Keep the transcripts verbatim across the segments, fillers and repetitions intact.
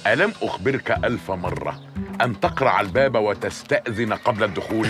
ألم أخبرك ألف مرة أن تقرع الباب وتستأذن قبل الدخول؟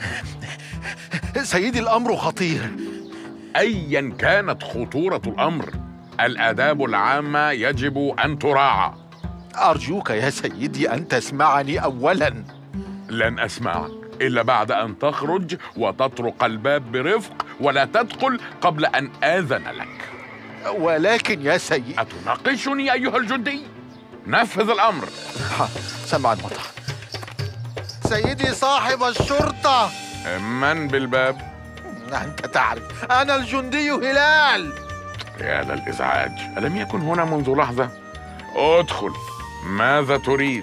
سيدي الأمر خطير. أيا كانت خطورة الأمر، الآداب العامة يجب أن تراعى. أرجوك يا سيدي أن تسمعني أولا. لن أسمعك إلا بعد أن تخرج وتطرق الباب برفق، ولا تدخل قبل أن آذن لك. ولكن يا سيدي. أتناقشني أيها الجندي؟ نفذ الأمر. سمع المطر. سيدي صاحب الشرطة. من بالباب؟ أنت تعرف أنا الجندي هلال. يا للإزعاج، ألم يكن هنا منذ لحظة؟ ادخل، ماذا تريد؟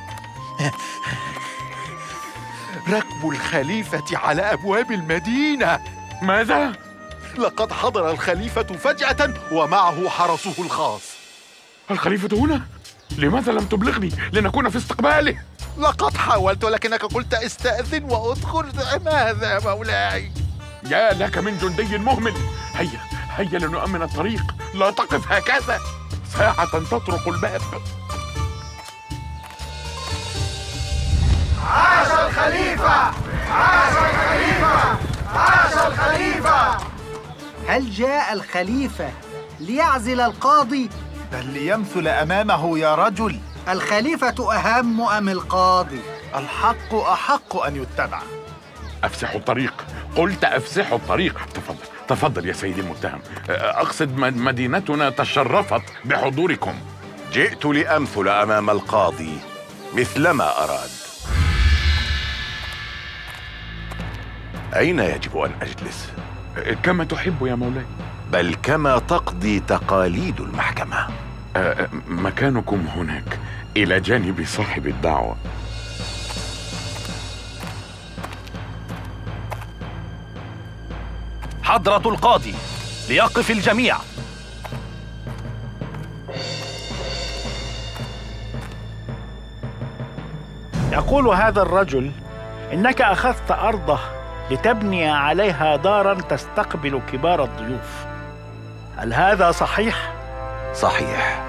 ركب الخليفة على أبواب المدينة. ماذا؟ لقد حضر الخليفة فجأة ومعه حرسه الخاص. الخليفة هنا؟ لماذا لم تبلغني لنكون في استقباله؟ لقد حاولت ولكنك قلت استأذن وأدخل. ماذا مولاي؟ يا لك من جندي مهمل. هيا هيا لنؤمن الطريق، لا تقف هكذا، ساعة تطرق الباب. عاش الخليفة! عاش الخليفة! عاش الخليفة! هل جاء الخليفة ليعزل القاضي؟ بل ليمثل أمامه يا رجل. الخليفة أهم أم القاضي؟ الحق أحق أن يتبع. أفسحوا الطريق، قلت أفسحوا الطريق. تفضل تفضل يا سيدي المتهم. أقصد مدينتنا تشرفت بحضوركم. جئت لأمثل أمام القاضي مثلما أراد. أين يجب أن أجلس؟ كما تحب يا مولاي. بل كما تقضي تقاليد المحكمة. أه مكانكم هناك إلى جانب صاحب الدعوة. حضرة القاضي، ليقف الجميع. يقول هذا الرجل إنك أخذت أرضه لتبني عليها داراً تستقبل كبار الضيوف. هل هذا صحيح؟ صحيح.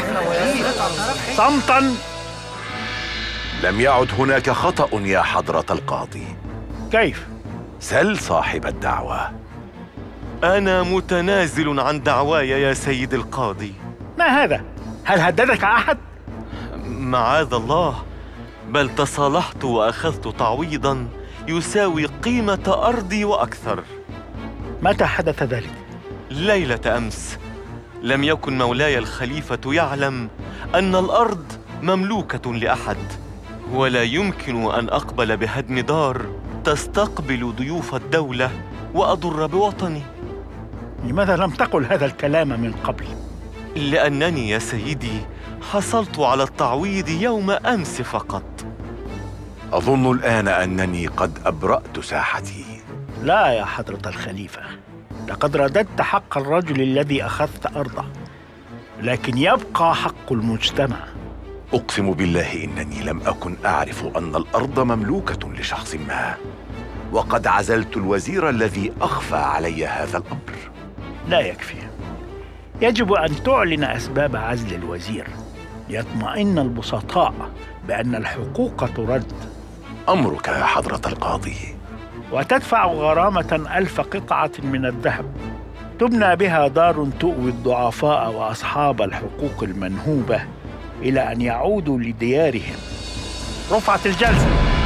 صمتاً. لم يعد هناك خطأ يا حضرة القاضي. كيف؟ سل صاحب الدعوة. أنا متنازل عن دعواي يا سيد القاضي. ما هذا؟ هل هددك أحد؟ معاذ الله، بل تصالحت وأخذت تعويضاً يساوي قيمة أرضي وأكثر. متى حدث ذلك؟ ليلة أمس. لم يكن مولاي الخليفة يعلم أن الأرض مملوكة لأحد، ولا يمكن أن أقبل بهدم دار تستقبل ضيوف الدولة وأضر بوطني. لماذا لم تقل هذا الكلام من قبل؟ لأنني يا سيدي حصلت على التعويض يوم أمس فقط. أظن الآن أنني قد أبرأت ساحتي. لا يا حضرة الخليفة، لقد رددت حق الرجل الذي أخذت أرضه، لكن يبقى حق المجتمع. أقسم بالله إنني لم أكن أعرف أن الأرض مملوكة لشخص ما، وقد عزلت الوزير الذي أخفى علي هذا الأمر. لا يكفي، يجب أن تعلن أسباب عزل الوزير ليطمئن البسطاء بأن الحقوق ترد. أمرك يا حضرة القاضي. وتدفع غرامة ألف قطعة من الذهب تبنى بها دار تؤوي الضعفاء وأصحاب الحقوق المنهوبة إلى أن يعودوا لديارهم. رفعت الجلسة.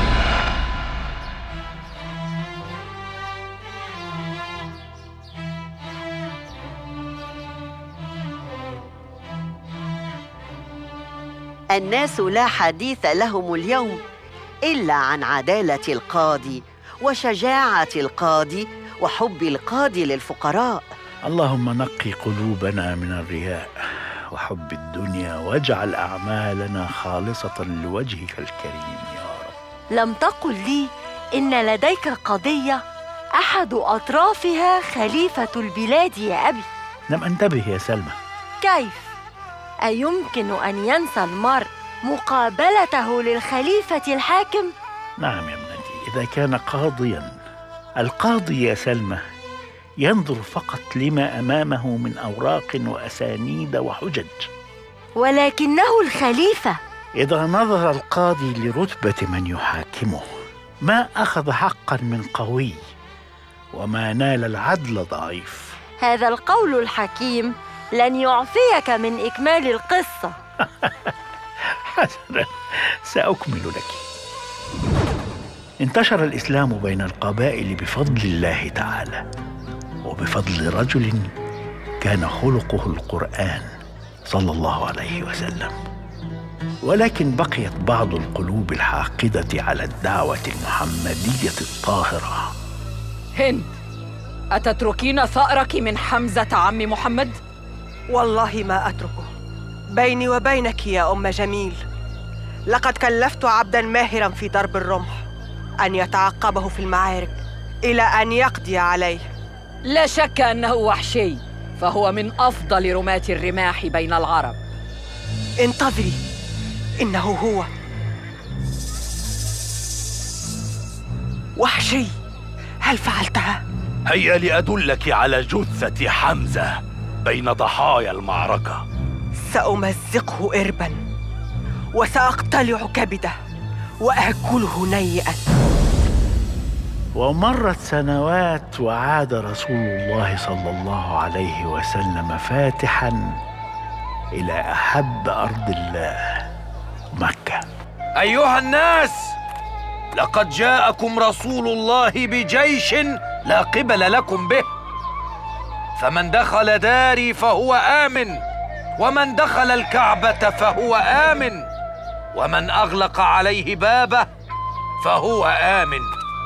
الناس لا حديث لهم اليوم إلا عن عدالة القاضي وشجاعة القاضي وحب القاضي للفقراء. اللهم نقي قلوبنا من الرياء وحب الدنيا، واجعل أعمالنا خالصة لوجهك الكريم يا رب. لم تقل لي إن لديك قضية أحد أطرافها خليفة البلاد يا أبي. لم أنتبه يا سلمى. كيف؟ أيمكن أن ينسى المرء مقابلته للخليفة الحاكم؟ نعم يا ابنتي، إذا كان قاضياً. القاضي يا سلمى ينظر فقط لما أمامه من أوراق وأسانيد وحجج. ولكنه الخليفة. إذا نظر القاضي لرتبة من يحاكمه ما أخذ حقا من قوي وما نال العدل ضعيف. هذا القول الحكيم لن يعفيك من إكمال القصة. حسنا، سأكمل لك. انتشر الإسلام بين القبائل بفضل الله تعالى، وبفضل رجل كان خلقه القرآن صلى الله عليه وسلم. ولكن بقيت بعض القلوب الحاقدة على الدعوة المحمدية الطاهرة. هند، أتتركين ثأرك من حمزة عم محمد؟ والله ما أتركه. بيني وبينك يا أم جميل، لقد كلفت عبدا ماهرا في ضرب الرمح أن يتعقبه في المعارك إلى أن يقضي عليه. لا شك أنه وحشي، فهو من أفضل رماة الرماح بين العرب. انتظري، إنه هو. وحشي، هل فعلتها؟ هيا لأدلك على جثة حمزة بين ضحايا المعركة. سأمزقه إربا وسأقتلع كبده وأكله نيئا. ومرت سنوات وعاد رسول الله صلى الله عليه وسلم فاتحا إلى أحب أرض الله، مكة. أيها الناس، لقد جاءكم رسول الله بجيش لا قبل لكم به، فمن دخل داري فهو آمن، ومن دخل الكعبة فهو آمن، ومن أغلق عليه بابه فهو آمن.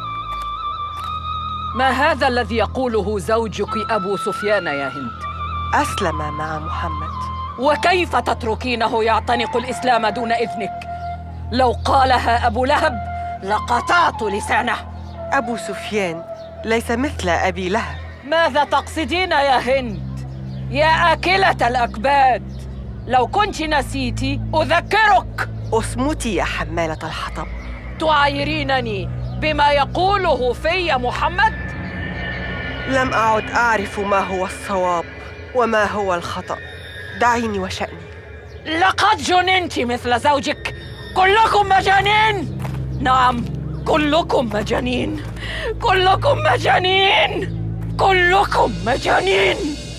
ما هذا الذي يقوله زوجك أبو سفيان يا هند؟ أسلم مع محمد. وكيف تتركينه يعتنق الإسلام دون إذنك؟ لو قالها أبو لهب لقطعت لسانه. أبو سفيان ليس مثل أبي لهب. ماذا تقصدين يا هند؟ يا آكلة الأكباد، لو كنت نسيتي أذكرك. اصمتي يا حمالة الحطب. تعايرينني بما يقوله في محمد؟ لم أعد أعرف ما هو الصواب وما هو الخطأ. دعيني وشأني. لقد جننت مثل زوجك. كلكم مجانين. نعم، كلكم مجانين، كلكم مجانين، كلكم مجانين.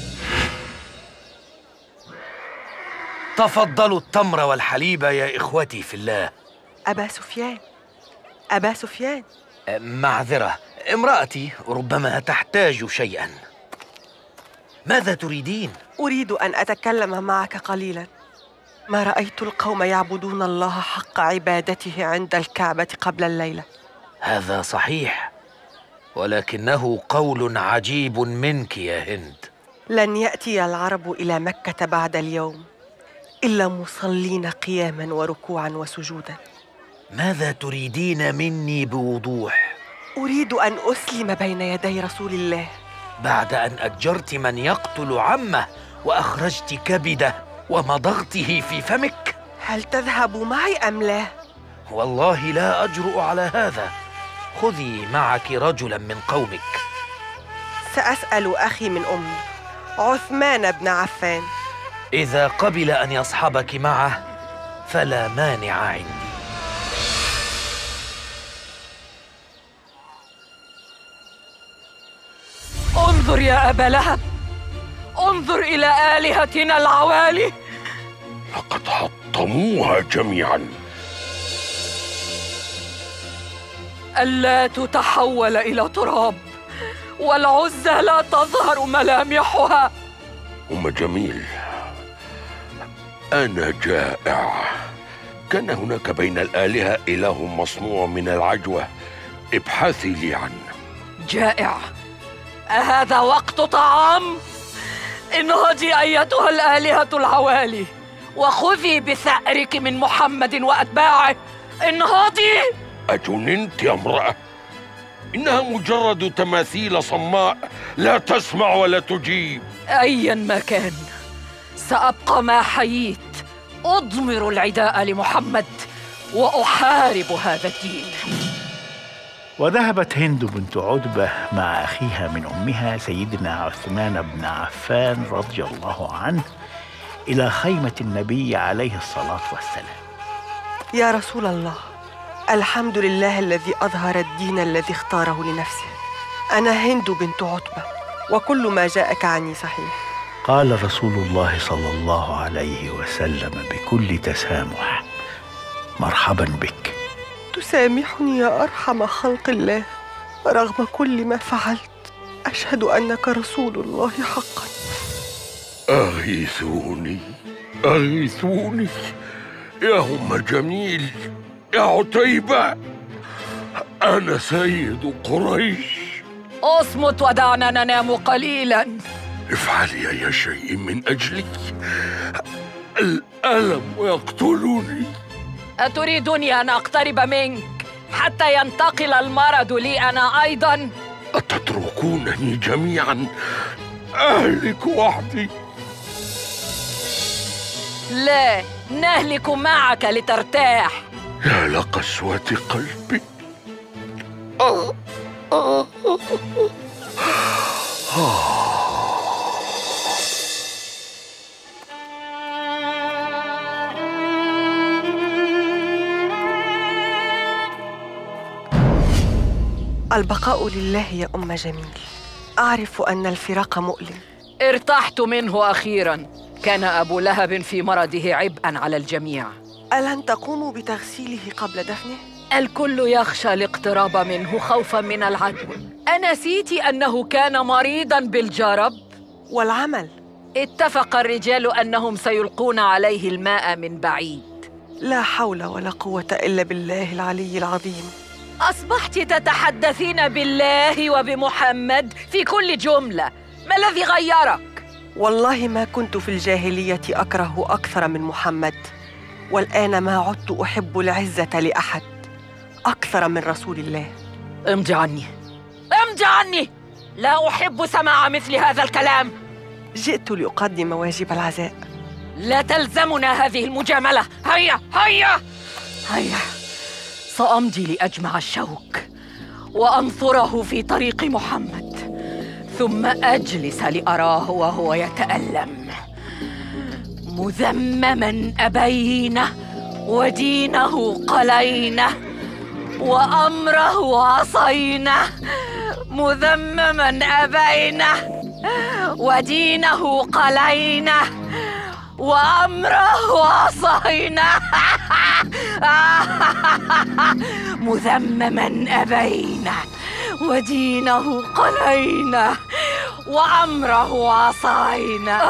تفضلوا التمر والحليب يا إخوتي في الله. أبا سفيان، أبا سفيان. معذرة، امرأتي ربما تحتاج شيئا. ماذا تريدين؟ أريد أن أتكلم معك قليلا. ما رأيت القوم يعبدون الله حق عبادته عند الكعبة قبل الليلة. هذا صحيح، ولكنه قول عجيب منك يا هند. لن يأتي العرب إلى مكة بعد اليوم إلا مصلين قياما وركوعا وسجودا. ماذا تريدين مني بوضوح؟ أريد أن أسلم بين يدي رسول الله بعد أن أجرت من يقتل عمه وأخرجت كبده ومضغته في فمك. هل تذهب معي أم لا؟ والله لا أجرؤ على هذا. خذي معك رجلا من قومك. سأسأل أخي من أمي عثمان بن عفان. إذا قبل أن يصحبك معه فلا مانع عندي. انظر يا أبا لهب، انظر إلى آلهتنا العوالي. لقد حطموها جميعا. اللات تحول إلى تراب، والعزى لا تظهر ملامحها. أم جميل، أنا جائع. كان هناك بين الآلهة إله مصنوع من العجوة، ابحثي لي عنه. جائع؟ أهذا وقت طعام؟ انهضي أيتها الآلهة العوالي وخذي بثأرك من محمد وأتباعه. انهضي. أجننت يا امرأة؟ إنها مجرد تماثيل صماء لا تسمع ولا تجيب. أيا ما كان، سأبقى ما حييت أضمر العداء لمحمد وأحارب هذا الدين. وذهبت هند بنت عتبة مع أخيها من أمها سيدنا عثمان بن عفان رضي الله عنه إلى خيمة النبي عليه الصلاة والسلام. يا رسول الله، الحمد لله الذي أظهر الدين الذي اختاره لنفسه. أنا هند بنت عتبة، وكل ما جاءك عني صحيح. قال رسول الله صلى الله عليه وسلم بكل تسامح: مرحبا بك. تسامحني يا أرحم خلق الله رغم كل ما فعلت. أشهد أنك رسول الله حقا. أغيثوني أغيثوني يا أم جميل، يا عتيبة، أنا سيد قريش. اصمت ودعنا ننام قليلا. افعلي أي شيء من أجلي، الألم يقتلني. أتريدني أن أقترب منك حتى ينتقل المرض لي أنا أيضا؟ أتتركونني جميعا أهلك وحدي؟ لا، نهلك معك لترتاح. يا لقسوة قلبي. آه آه آه. البقاء لله يا أم جميل. أعرف أن الفراق مؤلم. ارتحت منه أخيراً. كان أبو لهب في مرضه عبئاً على الجميع. ألن تقوموا بتغسيله قبل دفنه؟ الكل يخشى الاقتراب منه خوفاً من العدوى. أنسيت أنه كان مريضاً بالجرب؟ والعمل؟ اتفق الرجال أنهم سيلقون عليه الماء من بعيد. لا حول ولا قوة إلا بالله العلي العظيم. أصبحت تتحدثين بالله وبمحمد في كل جملة. ما الذي غيرك؟ والله ما كنت في الجاهلية أكره أكثر من محمد، والآن ما عدت أحب العزة لأحد أكثر من رسول الله. امضي عني، امضي عني، لا أحب سماع مثل هذا الكلام. جئت لأقدم واجب العزاء. لا تلزمنا هذه المجاملة. هيا هيا هيا، سأمضي لأجمع الشوك وأنثره في طريق محمد، ثم أجلس لأراه وهو يتألم مذمما أبينه، ودينه قلينه، وأمره عصينه. مذمما أبينه، ودينه قلينه، وأمره عصينه. مذمما أبينه، ودينه قلينه، وأمره عصينه.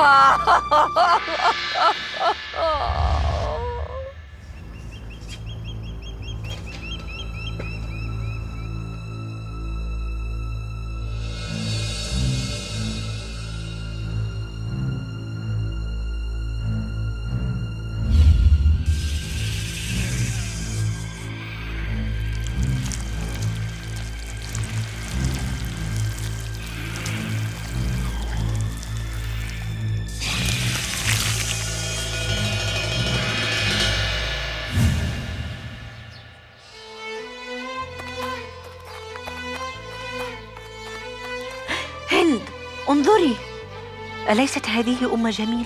هند، انظري، أليست هذه أم جميل؟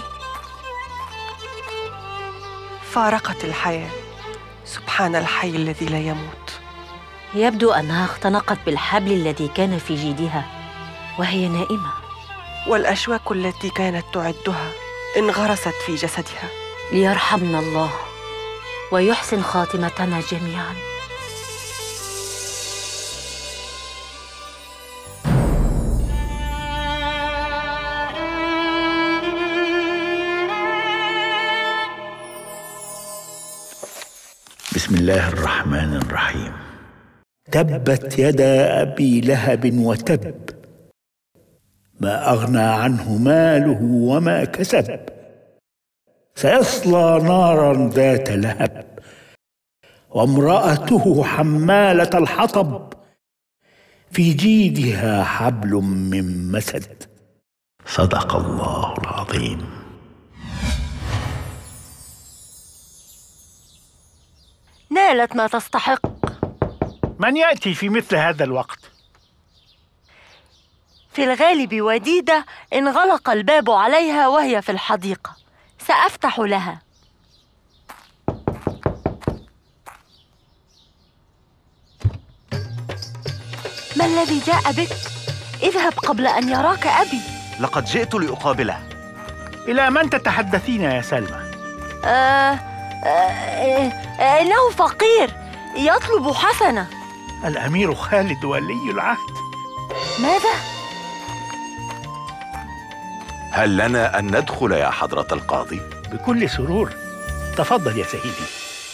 فارقت الحياة. سبحان الحي الذي لا يموت. يبدو أنها اختنقت بالحبل الذي كان في جيدها وهي نائمة، والأشواك التي كانت تعدها انغرست في جسدها. ليرحمنا الله ويحسن خاتمتنا جميعاً. بسم الله الرحمن الرحيم. تبت يدا أبي لهب وتب، ما أغنى عنه ماله وما كسب، سيصلى نارا ذات لهب، وامرأته حمالة الحطب، في جيدها حبل من مسد. صدق الله العظيم. نالت ما تستحق. من يأتي في مثل هذا الوقت؟ في الغالب وديدة انغلق الباب عليها وهي في الحديقة. سأفتح لها. ما الذي جاء بك؟ اذهب قبل أن يراك أبي. لقد جئت لأقابله. إلى من تتحدثين يا سلمى؟ آه آه آه إنه فقير يطلب حسنة. الأمير خالد ولي العهد. ماذا؟ هل لنا أن ندخل يا حضرة القاضي؟ بكل سرور، تفضل يا سيدي.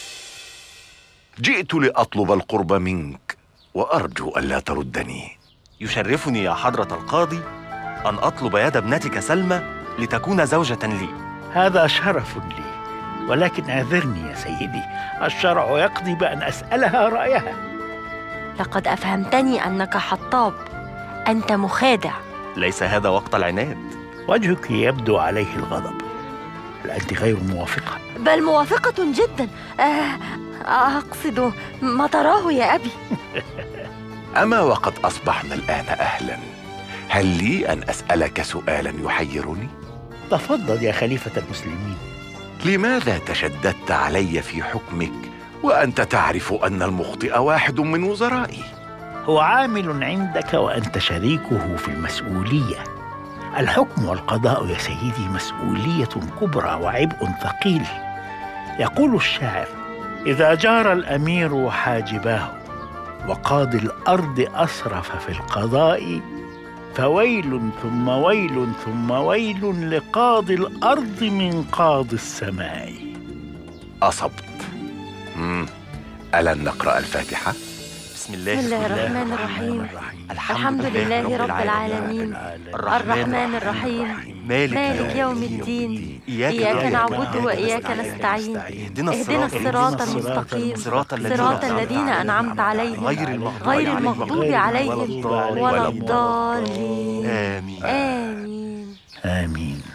جئت لأطلب القرب منك وأرجو ألا تردني. يشرفني يا حضرة القاضي أن أطلب يد ابنتك سلمى لتكون زوجة لي. هذا شرف لي، ولكن اعذرني يا سيدي، الشرع يقضي بأن أسألها رأيها. لقد أفهمتني أنك حطاب، أنت مخادع. ليس هذا وقت العناد. وجهك يبدو عليه الغضب، هل أنت غير موافقة؟ بل موافقة جدا. أه أقصد ما تراه يا أبي. أما وقد أصبحنا الآن أهلا، هل لي أن أسألك سؤالا يحيرني؟ تفضل يا خليفة المسلمين. لماذا تشددت علي في حكمك وأنت تعرف أن المخطئ واحد من وزرائي؟ هو عامل عندك وأنت شريكه في المسؤولية. الحكم والقضاء يا سيدي مسؤولية كبرى وعبء ثقيل. يقول الشاعر: إذا جار الأمير حاجباه وقاضي الأرض أسرف في القضاء، فويل ثم ويل ثم ويل لقاضي الأرض من قاضي السماء. أصبت. مم. ألن نقرأ الفاتحة؟ بسم الله, بسم الله الرحمن الرحيم. الحمد لله رب العالمين، الرحمن الرحيم، مالك يوم الدين، إياك نعبد وإياك نستعين، اهدنا الصراط المستقيم، صراط الذين أنعمت عليهم غير المغضوب عليهم ولا الضالين. آمين آمين آمين.